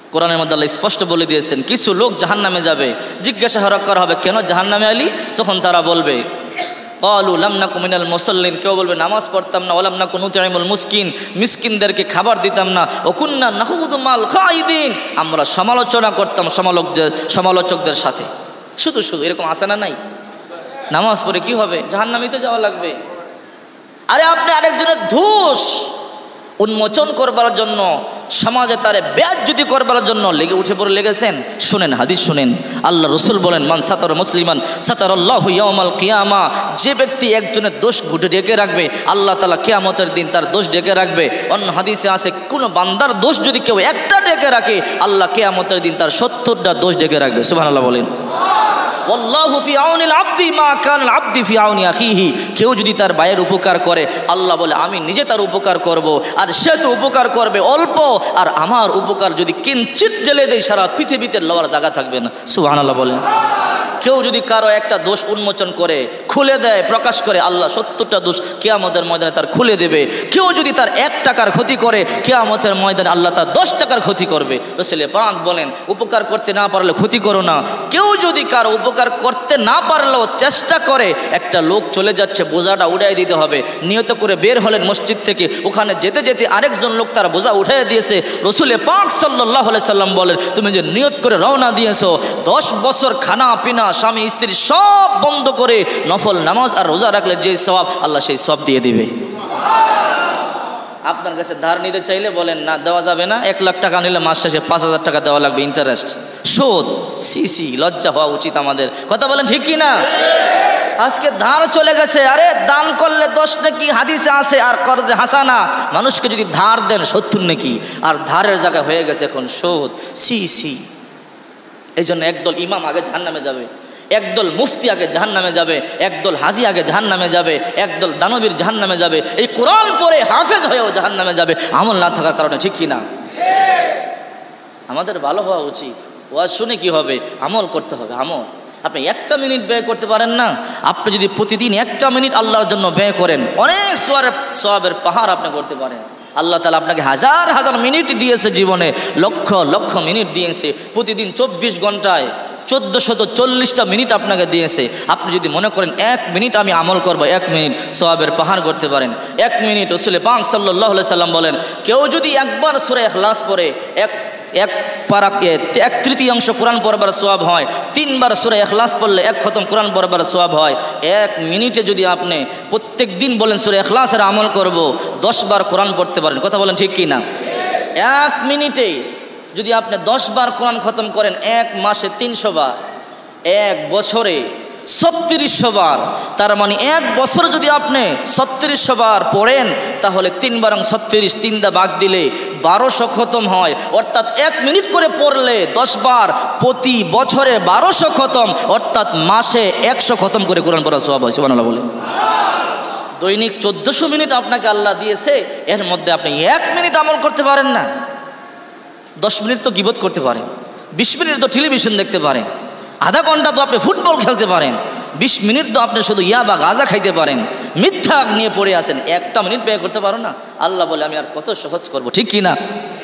কোরআনের মধ্যে আল্লাহ স্পষ্ট বলে দিয়েছেন, কিছু লোক জাহান্নামে যাবে, জিজ্ঞাসা করা হবে কেন জাহান্নামে আলি, তখন তারা বলবে ক্বালু লাম নাকু মিনাল মুসাল্লিন, কেউ বলবে নামাজ পড়তাম না, ওয়ালাম নাকু নুতঈমুল মিসকিন, মিসকিনদেরকে খাবার দিতাম না, ওয়া কুন্না নাখুযু মাল খাইদিন, আমরা সমালোচনা করতাম সমালোচকদের সাথে। শুধু এরকম আছে না নাই? নামাজ পড়ে কি হবে? জাহান্নামে তো যাওয়া লাগবে। আরে আপনি আরেকজনের দোষ উন্মোচন করবার জন্য, সমাজে তারে বেইজ্জতি করবার জন্য লেগেছেন। শুনেন, হাদিস শুনেন, আল্লাহ রসুল বলেন, মান সাতার মুসলিমান সাতারাল্লাহু ইয়াউমাল কিয়ামা, যে ব্যক্তি একজনের দোষ ঢেকে রাখবে, আল্লাহ তাআলা কিয়ামতের দিন তার দোষ ঢেকে রাখবে। অন্য হাদিসে আছে, কোন বান্দার দোষ যদি কেউ একটা ঢেকে রাখে, আল্লাহ কিয়ামতের দিন তার 70টা দোষ ঢেকে রাখবে। সুবহানাল্লাহ বলেন। ওয়াল্লাহু ফি আউনিল আবদি মা কানাল আবদি ফি আউনি আখিহি, কেউ যদি তার ভাইয়ের উপকার করে, আল্লাহ বলে আমি নিজে তার উপকার করব, আর সে তো উপকার করবে অল্প, আর আমার উপকার যদি কিঞ্চিত জেলে দেয়, সারা পৃথিবীতে লওয়ার জায়গা থাকবে না। সুবহানাল্লাহ বলেন। কেউ যদি কারো একটা দোষ উন্মোচন করে, খুলে দেয়, প্রকাশ করে, আল্লাহ 70টা দোষ কিয়ামতের ময়দানে তার খুলে দেবে। কেউ যদি তার 1 টাকার ক্ষতি করে, কিয়ামতের ময়দানে আল্লাহ তার 10 টাকার ক্ষতি করবে। রাসূল পাক বলেন, উপকার করতে না পারলে ক্ষতি করো না। কেউ যদি কারো উপকার করতে না পারলেও চেষ্টা করে, একটা লোক চলে যাচ্ছে, বোঝাটা উঠাই দিতে হবে, নিয়ত করে বের হলেন মসজিদ থেকে, ওখানে যেতে যেতে আরেকজন লোক তার বোঝা উঠাই দিয়েছে, রাসূল পাক সাল্লাল্লাহু আলাইহি সাল্লাম বলেন, তুমি যে নিয়ত করে রওনা দিয়েছো, 10 বছর খানা পিনা স্বামী স্ত্রী সব বন্ধ করে নফল নামাজ আর রোজা রাখলে যে সওয়াব, আল্লাহ সেই সওয়াব দিয়ে দিবে। আপনার কাছে ধার নিতে চাইলে বলেন না, দেওয়া যাবে না, 1 লাখ টাকা নিলে মাস শেষে 5000 টাকা দেওয়া লাগবে, ইন্টারেস্ট, সুদ। সি লজ্জা হওয়া উচিত আমাদের। কথা বলেন ঠিক কি না? আজকে ধার চলে গেছে। আরে দান করলে 10 নেকি হাদিসে আছে, আর কর্জে হাসানা, মানুষকে যদি ধার দেন 70 নেকি, আর ধারের জায়গা হয়ে গেছে এখন সুদ। সি এই জন্য একদল ইমাম আগে জাহান্নামে যাবে, একদল মুফতি আগে জাহান্নামে যাবে, একদল হাজি আগে জাহান্নামে যাবে, একদল দানবীর জাহান্নামে যাবে, এই কোরআন পড়ে হাফেজ হয়েও জাহান্নামে যাবে, আমল না থাকার কারণে। ঠিক কি না? আমাদের ভালো হওয়া উচিত। ওয়াজ শুনে কি হবে? আমল করতে হবে। আমল আপনি 1টা মিনিট ব্যয় করতে পারেন না, আপনি যদি প্রতিদিন 1টা মিনিট আল্লাহর জন্য ব্যয় করেন, অনেক সওয়াবের পাহাড় আপনি করতে পারেন। আল্লাহ তাআলা আপনাকে হাজার হাজার মিনিট দিয়েছে, জীবনে লক্ষ লক্ষ মিনিট দিয়েছে, প্রতিদিন 24 ঘন্টায় 1440টা মিনিট আপনাকে দিয়েছে। আপনি যদি মনে করেন 1 মিনিট আমি আমল করব, 1 মিনিট সওয়াবের পাহাড় করতে পারেন। 1 মিনিট, রাসূল পাক সাল্লাল্লাহু আলাইহি সাল্লাম বলেন, কেউ যদি একবার সূরা ইখলাস পড়ে, 1/3 কোরআন পড়বার সওয়াব হয়। 3 বার সূরা ইখলাস পড়লে 1 খতম কোরআন পড়বার সওয়াব হয়। 1 মিনিটে যদি আপনি প্রত্যেক দিন বলেন সূরা ইখলাসের আমল করব, 10 বার কোরআন পড়তে পারেন। কথা বলেন ঠিক কি না? 1 মিনিটে যদি আপনি 10 বার কোরআন খতম করেন, 1 মাসে 300 বার, 1 বছরে 3600 বার, তার মানে 1 বছর যদি আপনি 3600 বার পড়েন, তাহলে 3 বার 36, 3 দা ভাগ দিলে 1200 খতম হয়। অর্থাৎ 1 মিনিট করে পড়লে 10 বার, প্রতি বছরে 1200 খতম, অর্থাৎ মাসে 100 খতম করে কোরআন পড়া সওয়াব হয়। সুবহানাল্লাহ বলে। দৈনিক 1400 মিনিট আপনাকে আল্লাহ দিয়েছে, এর মধ্যে আপনি 1 মিনিট আমল করতে পারেন না। 10 মিনিট তো গীবত করতে পারেন, 20 মিনিট তো টেলিভিশন দেখতে পারেন, আধা ঘন্টা তো আপনি ফুটবল খেলতে পারেন, 20 মিনিট তো আপনি শুধু ইয়াবা গাঁজা খাইতে পারেন, মিথ্যা নিয়ে পড়ে আছেন, 1টা মিনিট ব্যয় করতে পারো না। আল্লাহ বলে আমি আর কত সহজ করব। ঠিক কি না?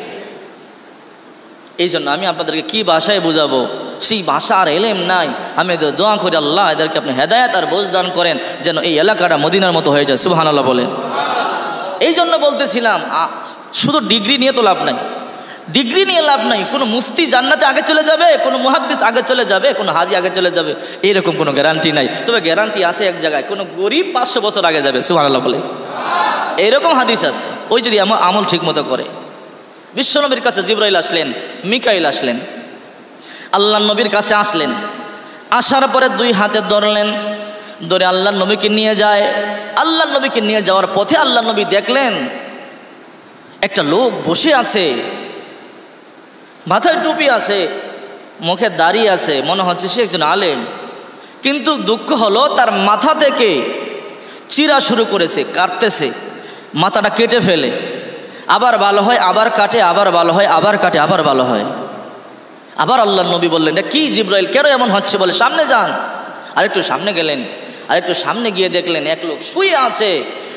এই জন্য আমি আপনাদেরকে কি ভাষায় বুঝাবো, সেই ভাষা আর এলেম নাই। আমি দোয়া করি আল্লাহ এদেরকে আপনি হেদায়েত আর বোঝ দান করেন, যেন এই এলাকাটা মদিনার মতো হয়ে যায়। সুবহানাল্লাহ বলেন। এই জন্য বলতেছিলাম, শুধু ডিগ্রি নিয়ে তো লাভ নাই, ডিগ্রি নিয়ে লাভ নাই। কোনো মুফতি জান্নাতে আগে চলে যাবে, কোনো মুহাদ্দিস আগে চলে যাবে, কোনো হাজি আগে চলে যাবে, এইরকম কোনো গ্যারান্টি নাই। তবে গ্যারান্টি আছে এক জায়গায়, কোনো গরিব 500 বছর আগে যাবে। সুবহানাল্লাহ বলে। এইরকম হাদিস আছে, ওই যদি আমল ঠিক মতো করে। বিশ্বনবীর কাছে জিবরাইল আসলেন, মিকাইল আসলেন, আল্লাহ নবীর কাছে আসলেন। আসার পরে 2 হাতে ধরলেন, ধরে আল্লাহ নবীকে নিয়ে যায়। আল্লাহ নবীকে নিয়ে যাওয়ার পথে আল্লাহ নবী দেখলেন একটা লোক বসে আছে, মাথায় টুপি আছে, মুখে দাড়ি আছে, মনে হচ্ছে সে একজন আলেম। কিন্তু দুঃখ হলো তার মাথা থেকে চিরা শুরু করেছে, কাটতেছে, মাথাটা কেটে ফেলে, আবার ভালো হয়, আবার কাটে, আবার ভালো হয়, আবার কাটে, আবার ভালো হয়। আবার আল্লাহ নবী বললেন, এটা কি জিবরাইল, কেন এমন হচ্ছে? বলে সামনে যান। আরেকটু সামনে গেলেন, আরেকটু সামনে গিয়ে দেখলেন এক লোক শুয়ে আছে,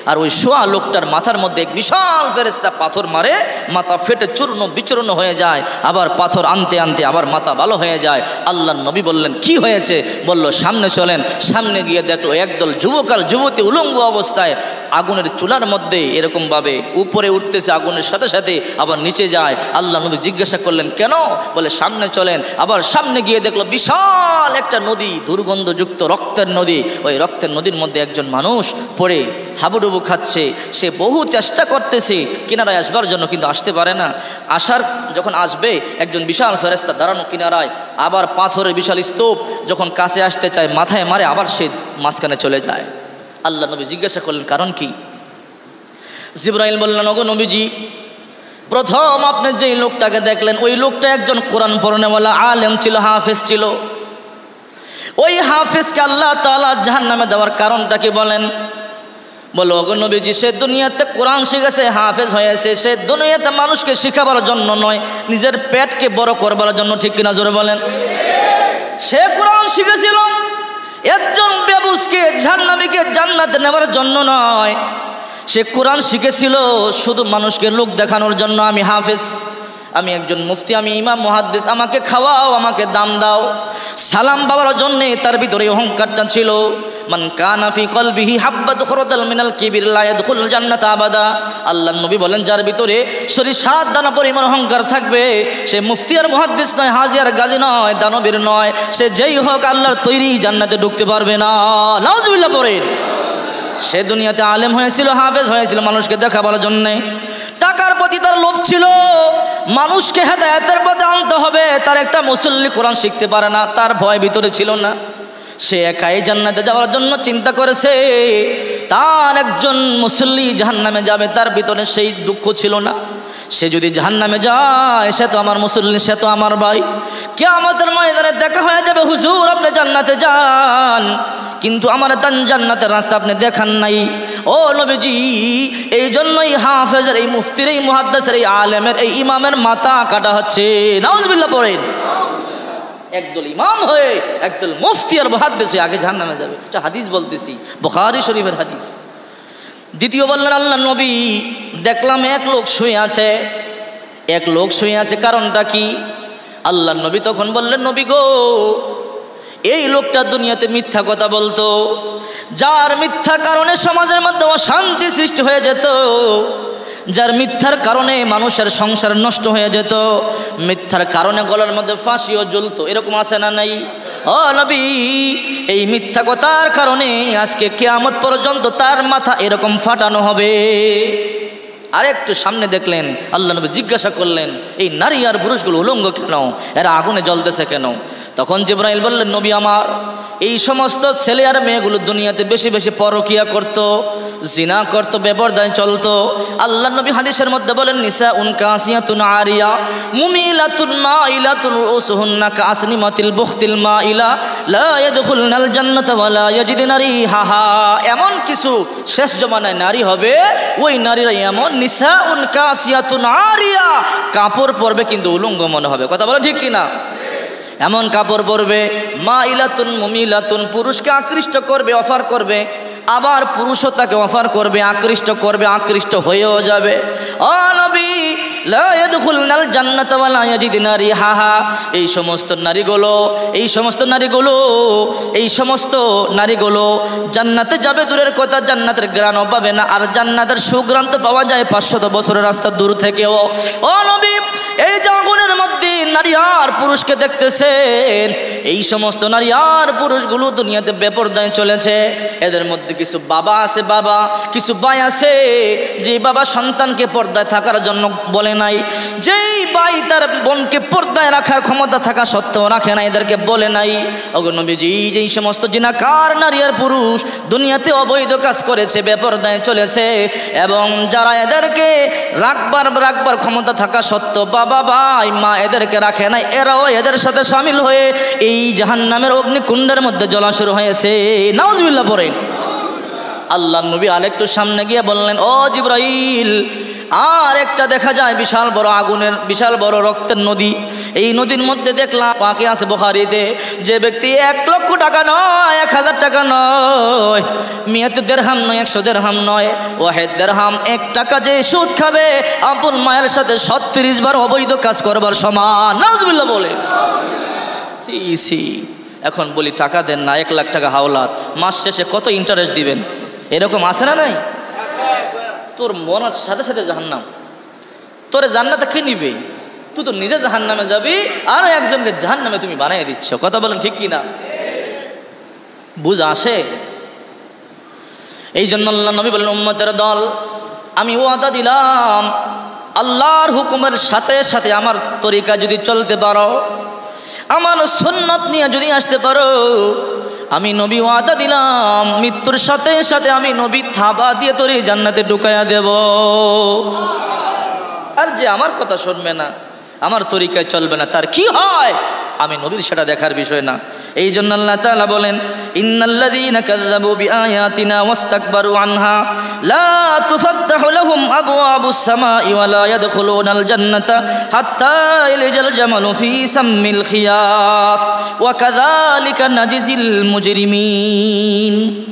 আর ওই শোয়া লোকটার মাথার মধ্যে এক বিশাল ফেরেশতা পাথর মারে, মাথা ফেটে চূর্ণ বিচূর্ণ হয়ে যায়, আবার পাথর আনতে আনতে আবার মাথা ভালো হয়ে যায়। আল্লাহর নবী বললেন কি হয়েছে? বলল সামনে চলেন। সামনে গিয়ে দেখলো একদল যুবক আর যুবতী উলঙ্গ অবস্থায় আগুনের চুলার মধ্যে এরকমভাবে উপরে উঠতেছে, আগুনের সাথে সাথে আবার নিচে যায়। আল্লাহ নবী জিজ্ঞাসা করলেন কেন? বলে সামনে চলেন। আবার সামনে গিয়ে দেখলো বিশাল একটা নদী, দুর্গন্ধযুক্ত রক্তের নদী। ওই রক্তের নদীর মধ্যে একজন মানুষ পড়ে হাবুডুবু খাচ্ছে। সে বহু চেষ্টা করতেছে কিনারায় আসবার জন্য, কিন্তু আসতে পারে না। যখন আসবে একজন বিশাল ফেরেশতা দাঁড়ানো কিনারায়, আবার পাথরের বিশাল স্তূপ, যখন কাছে আসতে চায় মাথায় মারে, আবার সে মাঝখানে চলে যায়। আল্লাহ নবী জিজ্ঞাসা করলেন কারণ কি? জিবরাইল বললেন ওগো নবীজি, প্রথম আপনি যেই লোকটাকে দেখলেন ওই লোকটা একজন কোরআন পড়নেওয়ালা আলেম ছিল, হাফেজ ছিল। ওই হাফেজকে আল্লাহ তাআলা জাহান্নামে দেওয়ার কারণটা কি বলেন? বলো ওগো নবীজি, সে দুনিয়াতে কোরআন শিখেছে, হাফেজ হয়েছে, সে দুনিয়াতে মানুষকে শিখাবার জন্য নয়, নিজের পেটকে বড় করবার জন্য। ঠিক কিনা জোরে বলেন? সে কোরআন শিখেছিল একজন বেবুসকে জাহান্নামীকে জান্নাতে নেওয়ার জন্য নয়, সে কোরআন শিখেছিল শুধু মানুষকে লোক দেখানোর জন্য। আমি হাফেজ, আমি একজন মুফতি, আমি ইমাম মুহাদ্দিস, আমাকে খাওয়াও, আমাকে দাম দাও, সালাম পাওয়ার জন্যে তার ভিতরে অহংকারটা ছিল। মান কানা ফি কলবিহি হাব্বাতু খরদাল মিনাল কিবির লা ইয়াদখুল জান্নাতা আবাদা। আল্লাহর নবী বলেন যার ভিতরে সরিষার দানা পরিমাণ অহংকার থাকবে, সে মুফতি আর মুহাদ্দিস নয়, হাজী আর গাজী নয়, দানবীর নয়, সে যেই হোক আল্লাহর তৈরি জান্নাতে ঢুকতে পারবে না। নাউজুবিল্লাহ পড়েন। সে দুনিয়াতে আলেম হয়েছিল, হাফেজ হয়েছিল মানুষকে দেখাবার জন্যে। টাকার প্রতি তার লোভ ছিল, মানুষকে হেদায়েতের পথে আনতে হবে। তার একটা মুসল্লি কোরআন শিখতে পারে না, তার ভয় ভিতরে ছিল না। সে একাই জান্নাতে যাওয়ার জন্য চিন্তা করেছে। তার একজন মুসল্লি জাহান্নামে যাবে, তার ভিতরে সেই দুঃখ ছিল না। সে যদি জাহান্নামে যায়, সে তো আমার মুসল্লি, সে তো আমার ভাই। কিয়ামতের ময়দানে দেখা হয়ে যাবে, হুজুর আপনি জান্নাতে যান, কিন্তু আমার জান্নাতের রাস্তা আপনি দেখান নাই। ও নবীজি, এই জন্যই হাফেজের, এই মুফতির, এই মুহাদ্দিসের, এই আলেমের, এই ইমামের মাথা কাটা হচ্ছে। নাউজুবিল্লাহ পড়েন। একদল ইমাম হয়ে একদল মুফতি আর মুহাদ্দিস হয়ে আগে জাহান্নামে যাবে। এটা হাদিস বলতেছি, বুখারী শরীফের হাদিস। দ্বিতীয় বললেন আল্লাহ নবী, দেখলাম এক লোক শুয়ে আছে, এক লোক শুয়ে আছে, কারণটা কি? আল্লাহ নবী তখন বললেন নবী গো, এই লোকটা দুনিয়াতে মিথ্যা কথা বলতো, যার মিথ্যার কারণে সমাজের মধ্যে অশান্তি সৃষ্টি হয়ে যেত, যার মিথ্যার কারণে মানুষের সংসার নষ্ট হয়ে যেত, মিথ্যার কারণে গলার মধ্যে ফাঁসিও জ্বলতো। এরকম আছে না নাই? ও নবী, এই মিথ্যা কথার কারণে আজকে কিয়ামত পর্যন্ত তার মাথা এরকম ফাটানো হবে। আর একটু সামনে দেখলেন, আল্লাহ নবী জিজ্ঞাসা করলেন এই নারী আর পুরুষগুলো উলঙ্গ কেন, এরা আগুনে জ্বলতেছে কেন? তখন জিবরাইল বললেন নবী আমার, এই সমস্ত ছেলে আর মেয়েগুলো দুনিয়াতে বেশি বেশি পরকিয়া করত, জিনা করত, বেপরদায় চলতো। আল্লাহ নবী হাদিসের মধ্যে বলেন নিসাউন কাসিয়াতুন আরিয়া মুমিলাতুন মাইলাতুন রুসুহুন্না কাসনিমাতিল বুখতিল মাইলা লা ইয়াদখুলনাল জান্নাতা ওয়া লা ইয়াজিদুনা রিহাহা। এমন কিছু শেষ জমানায় নারী হবে, ওই নারীরা এমন নিসাউন কাসিয়াতুন আরিয়া, কাপড় পরবে কিন্তু উলঙ্গ মনে হবে। কথা বলেন ঠিক কিনা? এমন কাপড় পরবে, মাইলাতুন মুমিলাতুন, পুরুষকে আকৃষ্ট করবে, অফার করবে, আবার পুরুষও তাকে অফার করবে, আকৃষ্ট করবে, আকৃষ্ট হয়েও যাবে। ও নবী, লা ইয়াদখুলনাল জান্নাতা ওয়া লা ইয়াজিদুনা রিহাহা। এই সমস্ত নারীগুলো জান্নাতে যাবে দূরের কথা, জান্নাতের ঘ্রাণও পাবে না। আর জান্নাতের সুঘ্রাণ তো পাওয়া যায় 500 বছরের রাস্তা দূর থেকেও। ও নবী, এই যে আগুনের মধ্যে নারী আর পুরুষকে দেখতেছেন, এই সমস্ত নারী আর পুরুষগুলো দুনিয়াতে বেপরদায় চলেছে। এদের মধ্যে কিছু বাবা আছে, কিছু ভাই আছে, যে বাবা সন্তানকে পর্দায় থাকার জন্য বলে নাই, যেই ভাই তার বোনকে পর্দায় রাখার ক্ষমতা থাকা সত্ত্বেও রাখে না, এদেরকে বলে নাই। ওগো নবীজি, যেই সমস্ত জিনাকার নারী আর পুরুষ দুনিয়াতে অবৈধ কাজ করেছে, বেপরদায় চলেছে, এবং যারা এদেরকে রাখবার ক্ষমতা থাকা সত্ত্বেও বাবা, ভাই, মা এদেরকে রাখে নাই, এরাও এদের সাথে শামিল হয়ে এই জাহান্নামের অগ্নিকুণ্ডের মধ্যে জ্বলা শুরু হয়েছে। নাউজুবিল্লাহ পড়েন। আল্লাহ নবী আরেকটু সামনে গিয়ে বললেন ও জিবরাইল, আর একটা দেখা যায় বিশাল বড় আগুনের, বিশাল বড় রক্তের নদী। এই নদীর মধ্যে দেখলাম পাকে আছে বুখারীতে, যে ব্যক্তি 1 লক্ষ টাকা নয়, 1000 টাকা নয়, মিয়াতে দেরহাম নয়, 100 দেরহাম নয়, ওয়াহিদ দেরহাম 1 টাকা যে সুদ খাবে, আপন মায়ের সাথে 36 বার অবৈধ কাজ করবার সমান। নাউজুবিল্লাহ বলে। সি সি। এখন বলি টাকা দেন না, 1 লাখ টাকা হাওলাত, মাস শেষে কত ইন্টারেস্ট দিবেন? এরকম আছে না নাই? তোর মনের সাথে সাথে জাহান্নাম। তোরে জান্নাতে কে নিবে? তুই তো নিজে জাহান্নামে যাবি, আর একজনকে জাহান্নামে তুমি বানিয়ে দিচ্ছ। কথা বলেন ঠিক কি না? বুঝ আসে? এই জন্য আল্লাহ নবী বলেন, উম্মতের দল, আমি ওয়াদা দিলাম, আল্লাহর হুকুমের সাথে সাথে আমার তরিকা যদি চলতে পারো, আমার সুন্নত নিয়ে যদি আসতে পারো, আমি নবী ওয়াদা দিলাম, মৃত্যুর সাথে সাথে আমি নবী থাবা দিয়ে তোরে জান্নাতে ঢুকাইয়া দেব। আর যে আমার কথা শুনবে না, আমার তরিকায় চলবে না, তার কি হয় আমি নবীর সেটা দেখার বিষয় না। এই জন্য আল্লাহ তাআলা বলেন, ইন্নাল্লাযীনা কাযযাবু বিআয়াতিনা ওয়াস্তাকবারু আনহা লা তুফাত্তাহু লাহুম আবওয়াবুস সামাই ওয়া লা ইয়াদখুলুনাল জান্নাতা হাত্তা ইয়ালিজাল জামালু ফি সাম্মিল খিয়াত ওয়া কাযালিকা নাজিজিল মুজরিমিন।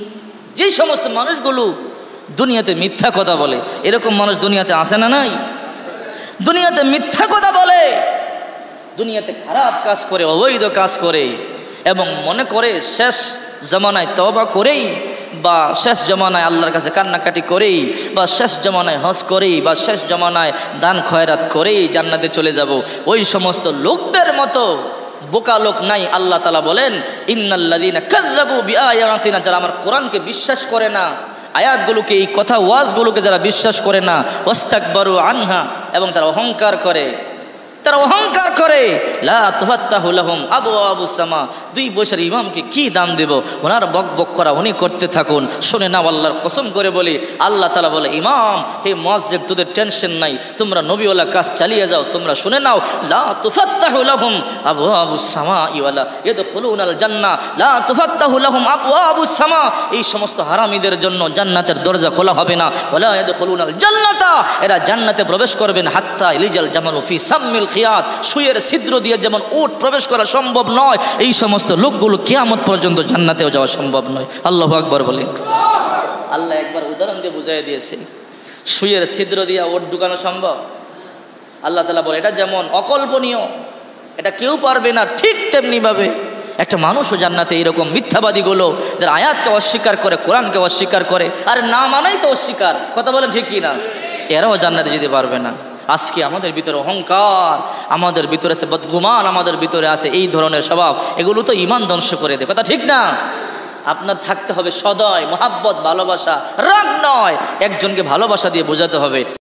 যে সমস্ত মানুষগুলো দুনিয়াতে মিথ্যা কথা বলে, এরকম মানুষ দুনিয়াতে আছে না নাই? দুনিয়াতে মিথ্যা কথা বলে, দুনিয়াতে খারাপ কাজ করে, অবৈধ কাজ করে, এবং মনে করে শেষ জামানায় তওবা করেই, বা শেষ জামানায় আল্লাহর কাছে কান্নাকাটি করেই, বা শেষ জামানায় হজ করেই, বা শেষ জামানায় দান খয়রাত করেই জান্নাতে চলে যাব। ওই সমস্ত লোকদের মতো বোকা লোক নাই। আল্লাহ তাআলা বলেন, ইন্নাল্লাযীনা কাযযাবু বিআয়াতিনা, যারা আমার কোরআনকে বিশ্বাস করে না, আয়াতগুলোকে, এই কথা ওয়াজগুলোকে যারা বিশ্বাস করে না, ওয়াস্তাকবারু আনহা, এবং তারা অহংকার করে, তারা অহংকার করে, লা তুফাত্তাহু লাহুম আবওয়াবুস সামা, 2 বছর ইমামকে কি দাম দেব, ওনার বক বক করা উনি করতে থাকুন, শুনে নাও। আল্লাহর কসম করে বলি, আল্লাহ তাআলা বলে, ইমাম, হে মুয়াজ্জিন, তোদের টেনশন নাই, তোমরা নবীওয়ালা কাজ চালিয়ে যাও, তোমরা শুনে নাও, লা তুফাত্তাহু লাহুম আবওয়াবুস সামা ওয়া লা ইয়াদখুলুনাল জান্নাহ, লা তুফাত্তাহু লাহুম আবওয়াবুস সামা, এই সমস্ত হারামীদের জন্য জান্নাতের দরজা খোলা হবে না, ওয়া লা ইয়াদখুলুনাল জান্নাতা, এরা জান্নাতে প্রবেশ করবেন হাত্তা ইলিজাল জামালু ফি সাম্মিল খিয়াত, সুয়ের ছিদ্র দিয়ে যেমন উট প্রবেশ করা সম্ভব নয়, এই সমস্ত লোকগুলো কিয়ামত পর্যন্ত জান্নাতেও যাওয়া সম্ভব নয়। আল্লাহু আকবার বলেন। আল্লাহ একবার উদাহরণ দিয়ে বুঝাই দিয়েছে, সুয়ের ছিদ্র দিয়ে উট ঢুকানো সম্ভব? আল্লাহ তাআলা বলে, এটা যেমন অকল্পনীয়, এটা কেউ পারবে না, ঠিক তেমনি ভাবে একটা মানুষও জান্নাতে এরকম মিথ্যাবাদীগুলো, যারা আয়াতকে অস্বীকার করে, কোরআনকে অস্বীকার করে, আর না মানাই তো অস্বীকার, কথা বলেন ঠিক কি না, এরাও জান্নাতে যেতে পারবে না। আজকে আমাদের ভিতরে অহংকার, আমাদের ভিতরে আছে বদগুমান, আমাদের ভিতরে আছে এই ধরনের স্বভাব, এগুলো তো ঈমান ধ্বংস করে দেয়, কথা ঠিক না? আপনার থাকতে হবে সদয়, মহাব্বত, ভালোবাসা, রাগ নয়, একজনকে ভালোবাসা দিয়ে বোঝাতে হবে।